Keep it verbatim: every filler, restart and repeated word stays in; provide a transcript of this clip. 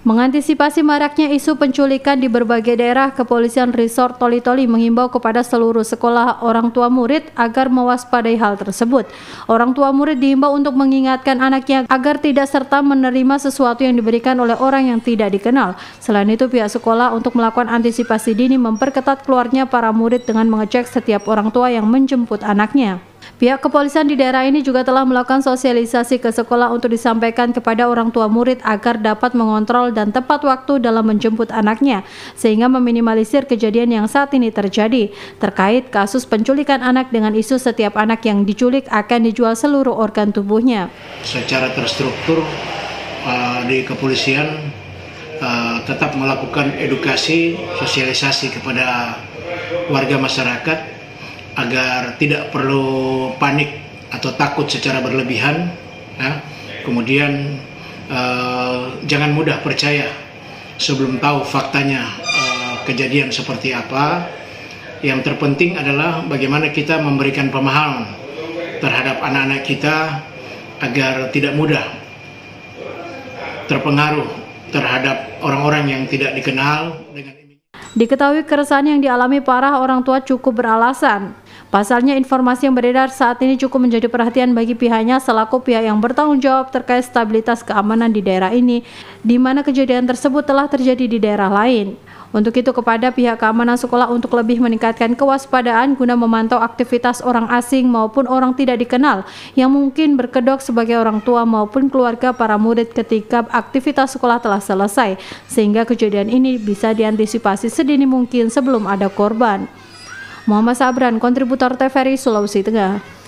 Mengantisipasi maraknya isu penculikan di berbagai daerah, Kepolisian Resort Toli-Toli menghimbau kepada seluruh sekolah orang tua murid agar mewaspadai hal tersebut. Orang tua murid dihimbau untuk mengingatkan anaknya agar tidak serta menerima sesuatu yang diberikan oleh orang yang tidak dikenal. Selain itu, pihak sekolah untuk melakukan antisipasi dini memperketat keluarnya para murid dengan mengecek setiap orang tua yang menjemput anaknya. Pihak kepolisian di daerah ini juga telah melakukan sosialisasi ke sekolah untuk disampaikan kepada orang tua murid agar dapat mengontrol dan tepat waktu dalam menjemput anaknya, sehingga meminimalisir kejadian yang saat ini terjadi terkait kasus penculikan anak dengan isu setiap anak yang diculik akan dijual seluruh organ tubuhnya. Secara terstruktur uh, di kepolisian uh, tetap melakukan edukasi, sosialisasi kepada warga masyarakat agar tidak perlu panik atau takut secara berlebihan, ya. Kemudian eh, jangan mudah percaya sebelum tahu faktanya eh, kejadian seperti apa. Yang terpenting adalah bagaimana kita memberikan pemahaman terhadap anak-anak kita agar tidak mudah terpengaruh terhadap orang-orang yang tidak dikenal dengan ini. Diketahui keresahan yang dialami para orang tua cukup beralasan. Pasalnya, informasi yang beredar saat ini cukup menjadi perhatian bagi pihaknya selaku pihak yang bertanggung jawab terkait stabilitas keamanan di daerah ini, di mana kejadian tersebut telah terjadi di daerah lain. Untuk itu, kepada pihak keamanan sekolah untuk lebih meningkatkan kewaspadaan guna memantau aktivitas orang asing maupun orang tidak dikenal yang mungkin berkedok sebagai orang tua maupun keluarga para murid ketika aktivitas sekolah telah selesai, sehingga kejadian ini bisa diantisipasi sedini mungkin sebelum ada korban. Muhammad Sabran, kontributor T V R I Sulawesi Tengah.